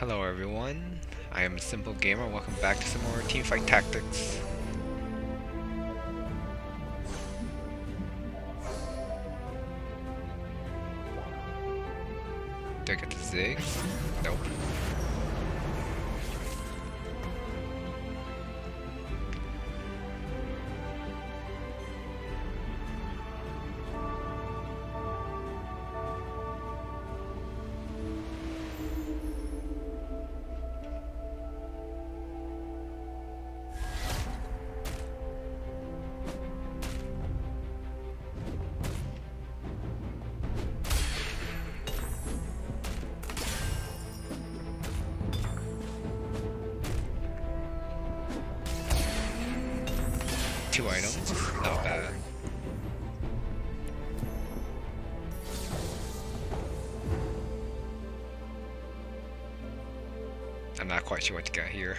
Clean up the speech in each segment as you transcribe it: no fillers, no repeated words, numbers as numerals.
Hello everyone, I am a Simple Gamer. Welcome back to some more Teamfight Tactics. Do I get the zig? Nope. Two items, not bad. I'm not quite sure what to get here.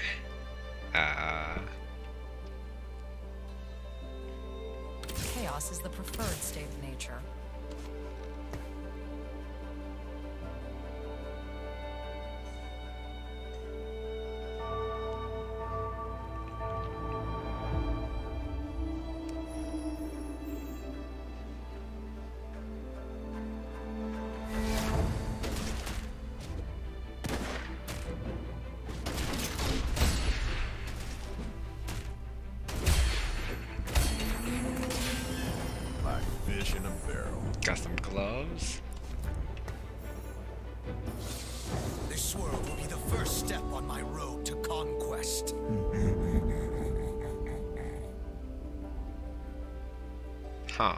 Chaos is the preferred state of nature. Fish in a barrel. Got some gloves. This world will be the first step on my road to conquest. Huh.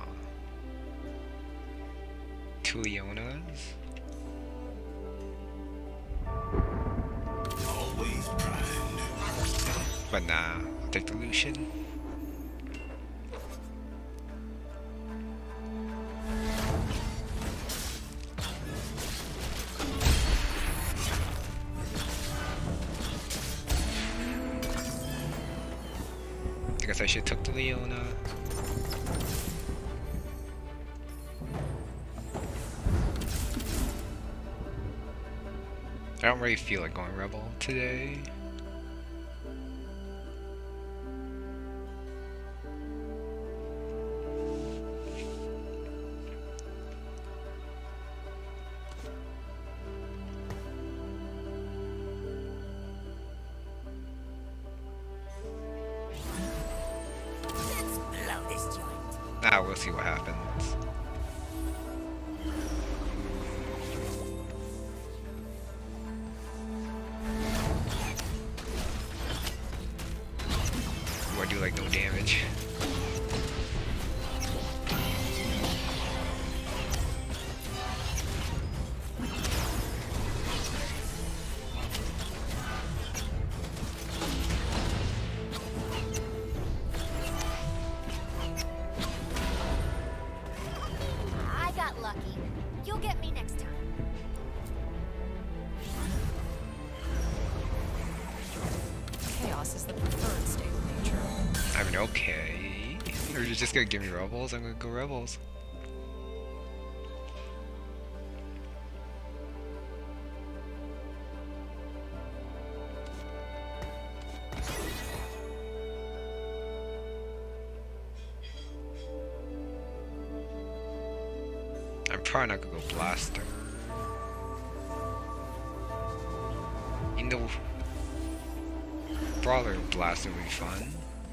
Two Leonas. Always primed. But nah, I'll take the Lucian. I guess I should took the Leona. I don't really feel like going Rebel today. Ah, we'll see what happens. Ooh, I do like no damage. Lucky. You'll get me next time. Chaos is the preferred state of nature. I mean, okay. Or you're just gonna give me Rebels? I'm gonna go Rebels. I'm probably not gonna go Blaster. You know, Brawler Blaster would be fun.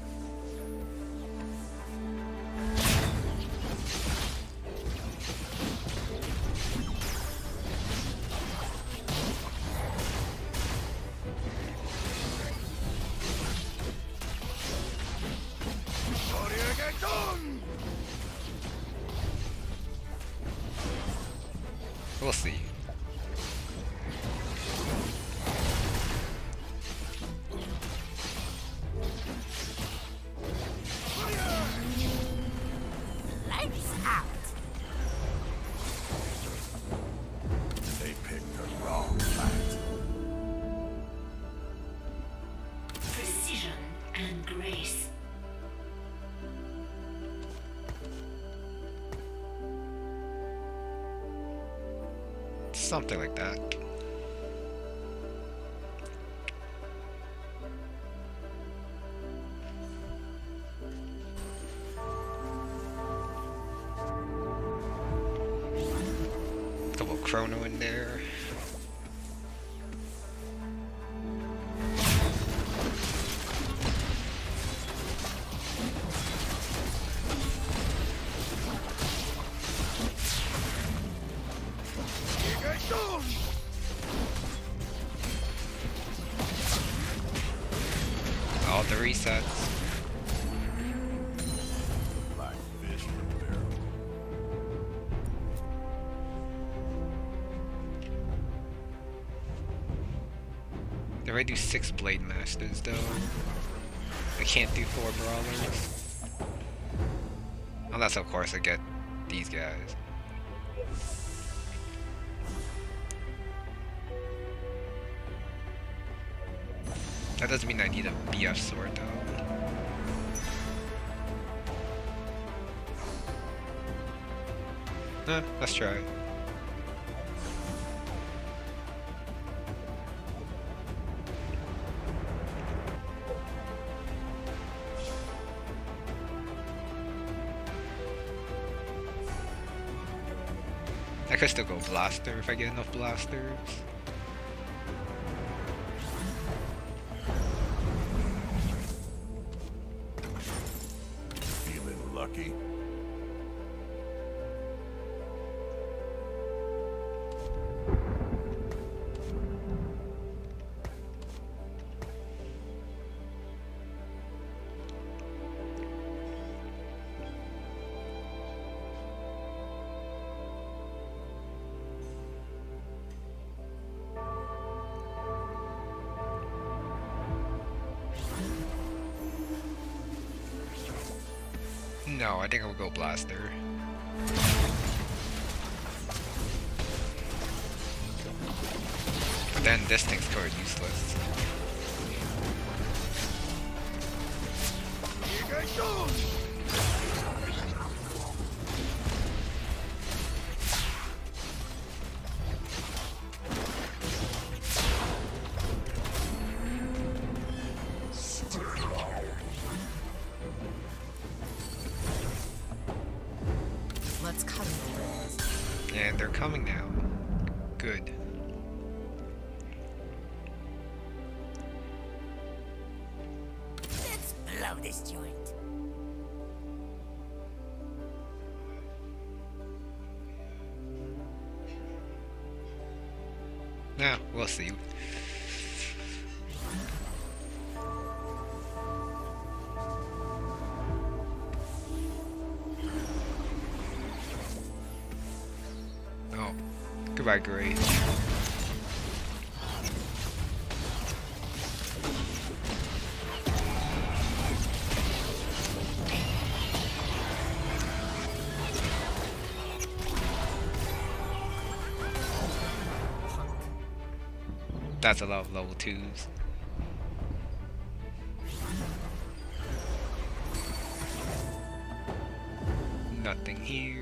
We'll see. Lights out. They picked the wrong fight. Precision and grace. Something like that. Chrono in there. All the resets. Like fish in a barrel. If I do 6 Blademasters though, I can't do 4 Brawlers. Unless of course I get these guys. That doesn't mean I need a BF sword though. Let's try it. I could still go Blaster if I get enough Blasters. Feeling lucky? No, I think I'll go Blaster. But then this thing's totally useless. Let's cut him a And they're coming now. Good. Let's blow this joint. Nah, we'll see. Oh, goodbye, Grace. That's a lot of level 2s. Nothing here.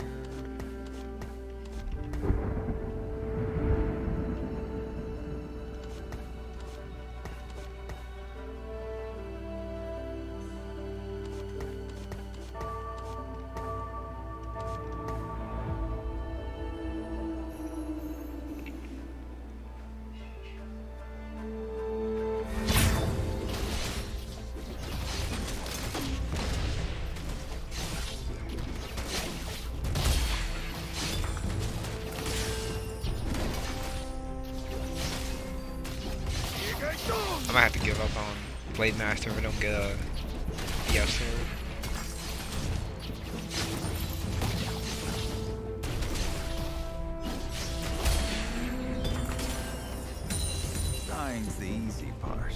I might have to give up on Blademaster if I don't get a BF sword. Dying's the easy part.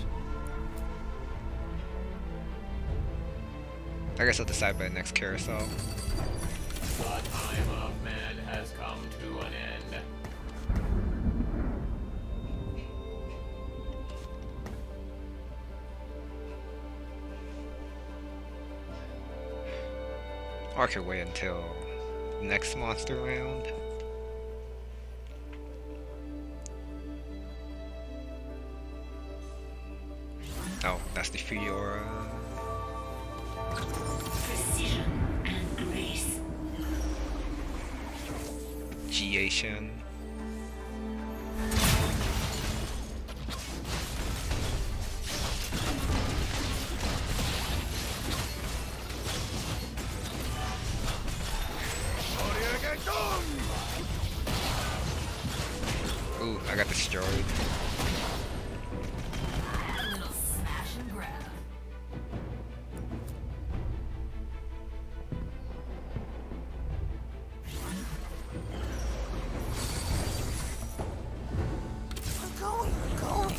I guess I'll decide by the next carousel. The time of man has come to an end. Or I could wait until next monster round. Oh, that's the Fiora. Precision and grace. G-Asian. Ooh, I got destroyed. A little smash and grab. I'm going.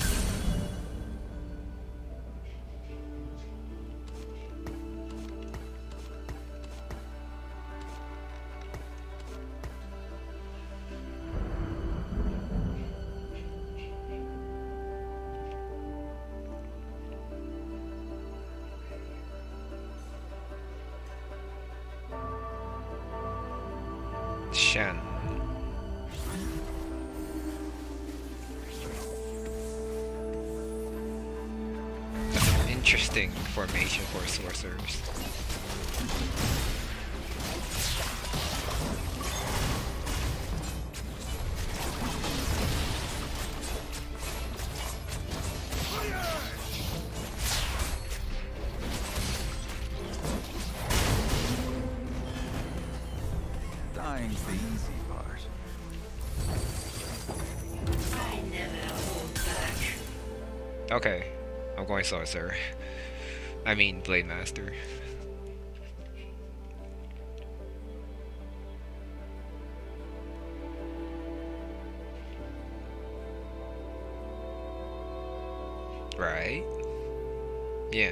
Shen. That's an interesting formation for sorcerers. Dying's the easy part. I never hold back. Okay, I'm going sorcerer. I mean Blademaster. Right? Yeah.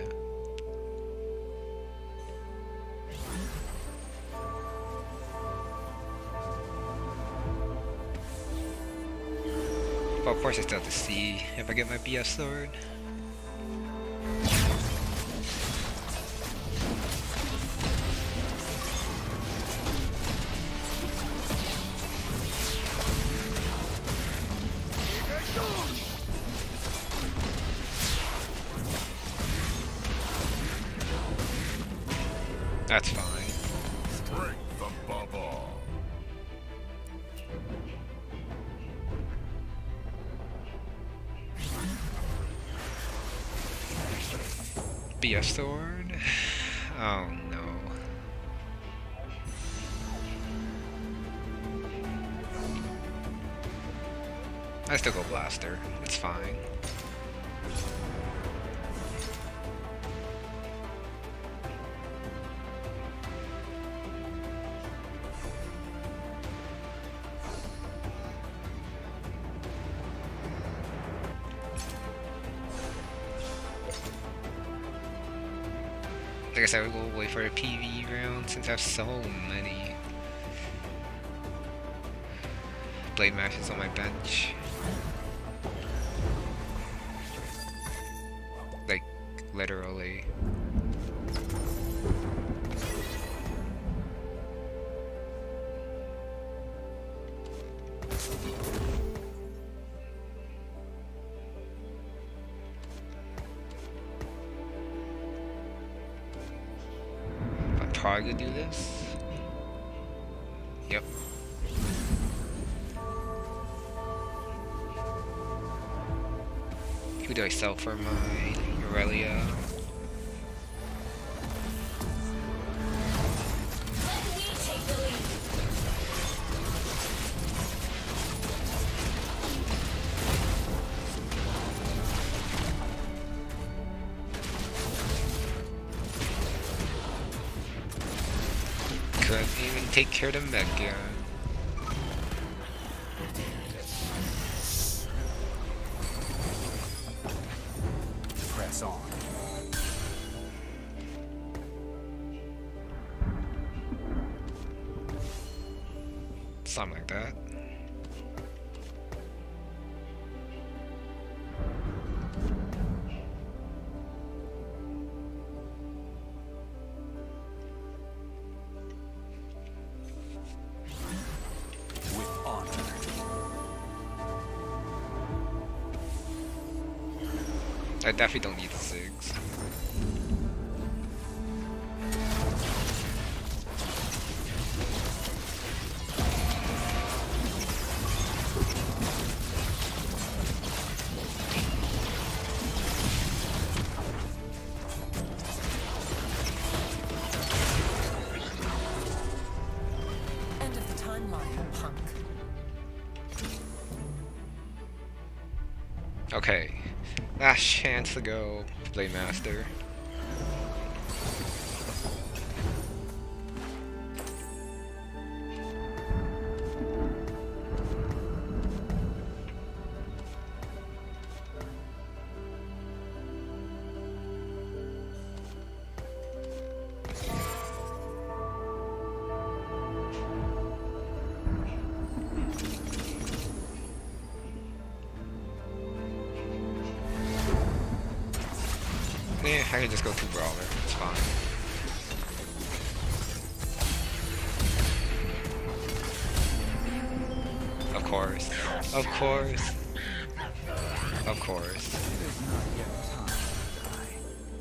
But of course I still have to see if I get my BF sword. That's fine. Strength above all. BF sword? Oh no. I still go blaster. It's fine. I guess I would go wait for a PvE round since I have so many Blademasters on my bench. Like, literally. I'm probably gonna do this. Yep. Who do I sell for my Irelia? Couldn't even take care of the mega. Press on. Something like that. With honor. I definitely don't need the SIGs. End of the timeline, punk. Okay, last chance to go, Blademaster. Yeah, I can just go through Brawler, it's fine. Of course. Of course. Of course. It is not yet time to die.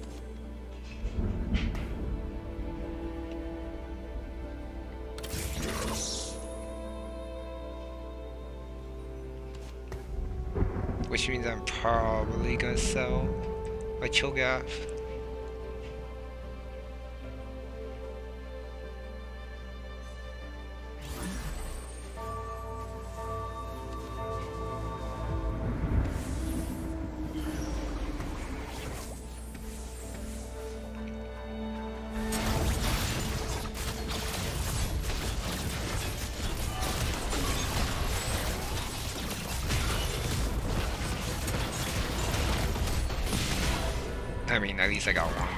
Which means I'm probably gonna sell my Cho'Gath. I mean, at least I got one.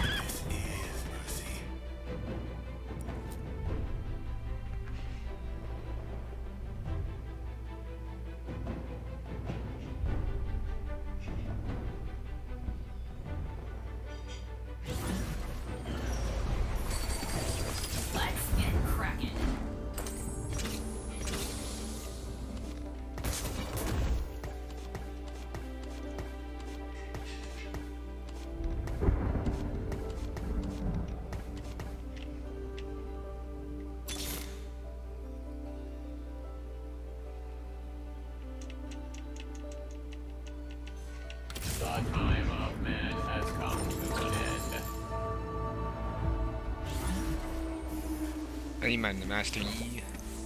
Let's get cracking. The time of man has come to an end. I need my Master Yi.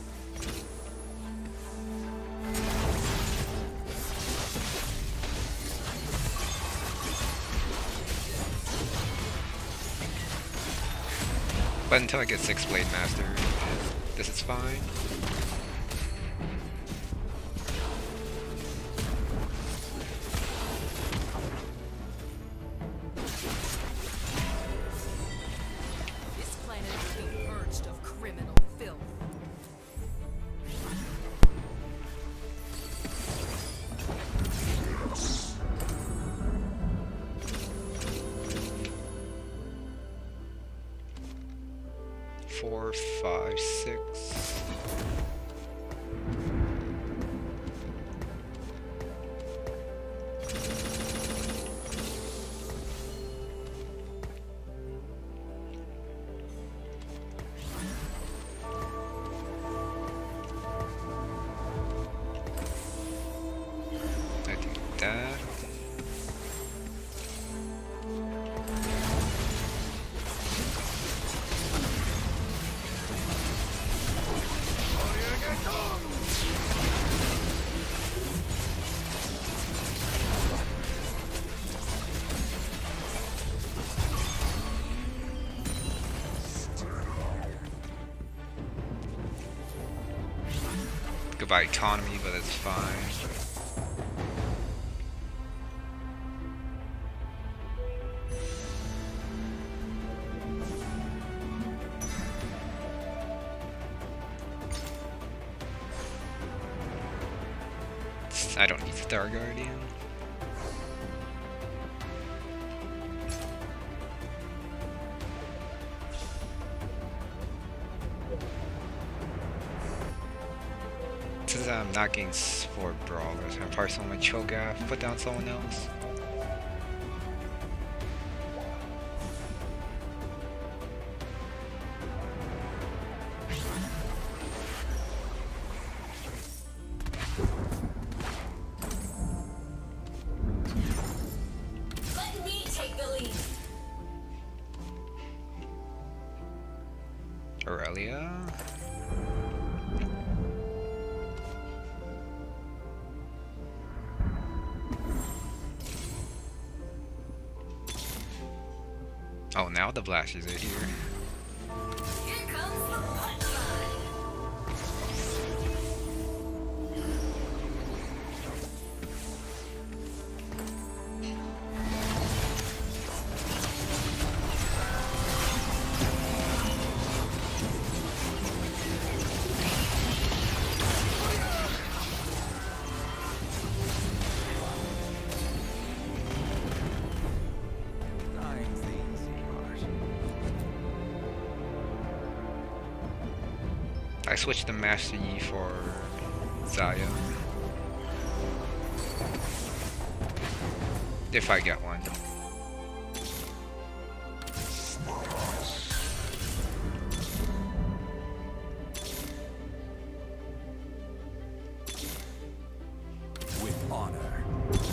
But until I get 6 Blademaster, this is fine. This planet is being purged of criminal filth. Four, 5, 6. I do that. Goodbye economy, but it's fine. I don't need Star Guardian. Since I'm not getting 4 Brawlers, I'm probably selling my Cho'Gath, put down someone else. Let me take the lead. Irelia. Oh, now the blasters are here. Here comes the punchline. Dying's the easy part. I switched the Master Yi for Zaya. If I get one. With honor.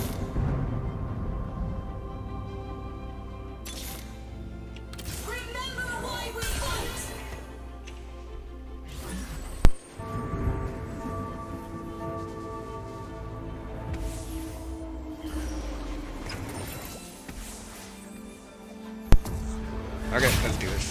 Remember why we fight. Okay, let's do this.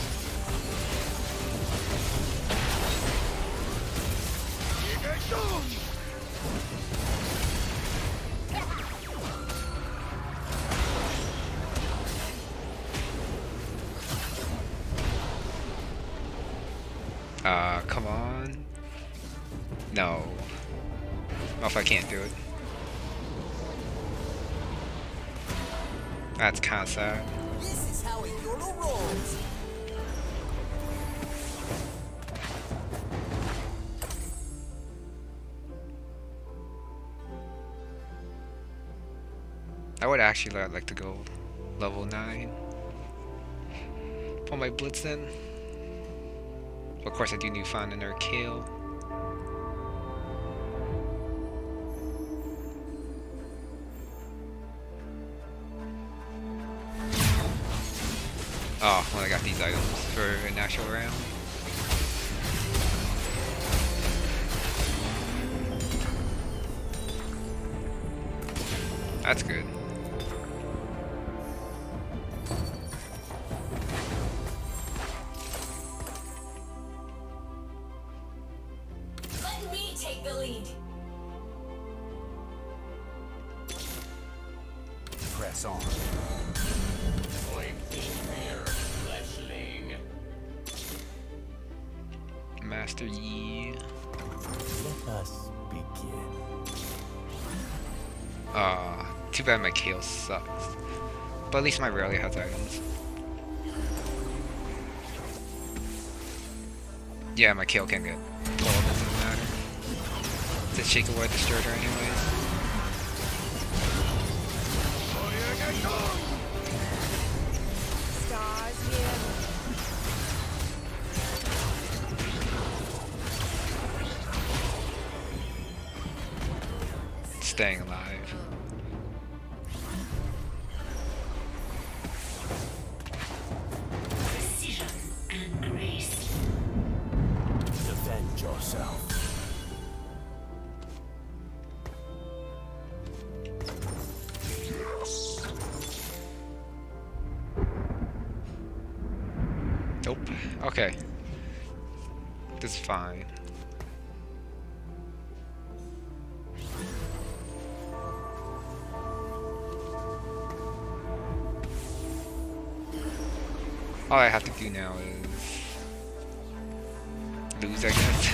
Come on. No. Oh, if I can't do it. That's kinda sad. This is how a YOLO rolls. I would actually like to go level 9. Put my blitz in. Of course I do need to find another kill. Oh, well I got these items for an actual round. That's good. Let me take the lead. Press on. Point in fear, fleshling. Master Yi. Let us begin. Too bad my Kale sucks. But at least my Irelia has items. Yeah, my Kale can get pulled, doesn't matter. Just shake away the starter anyways. Stars here. Staying alive. Precision and grace. Defend yourself. Nope. Okay. This is fine. All I have to do now is lose, I guess.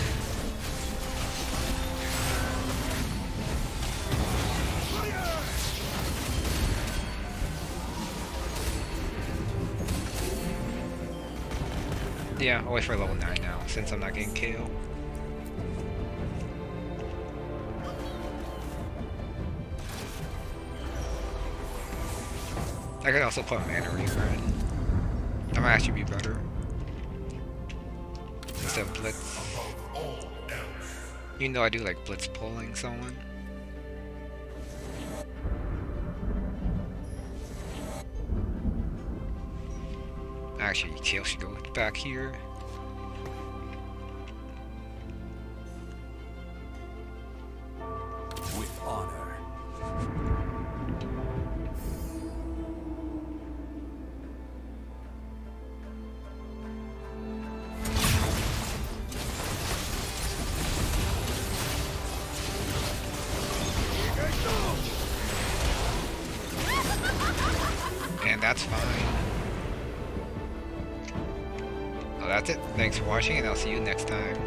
Yeah, I'll wait for level 9 now, since I'm not getting killed. I could also put Mana Reaver in. That might actually be better. Instead of Blitz. Even though I do like Blitz pulling someone. Actually, Kale should go back here. With honor. that's fine. Well, that's it. Thanks for watching, and I'll see you next time.